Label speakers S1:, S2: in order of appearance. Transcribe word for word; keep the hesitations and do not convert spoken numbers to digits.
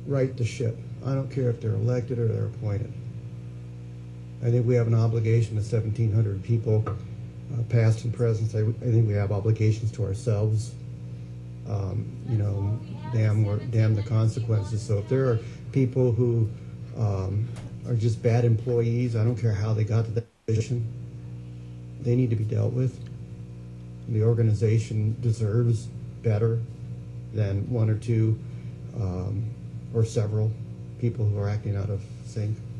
S1: right the ship. I don't care if they're elected or they're appointed. I think we have an obligation to seventeen hundred people, uh, past and present. I, I think we have obligations to ourselves. Um, you know, damn, we're, damn the consequences. So if there are people who um, are just bad employees, I don't care how they got to that position, they need to be dealt with. The organization deserves better than one or two um, or several people who are acting out of sync.